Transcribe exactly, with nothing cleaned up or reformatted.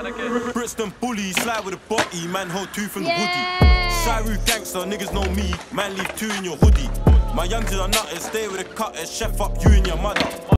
Brixton bully, slide with a body, man hold two from yeah. the hoodie. Shiru gangster, niggas know me, man leave two in your hoodie. My youngsters are nutters, stay with the cutters, chef up you and your mother.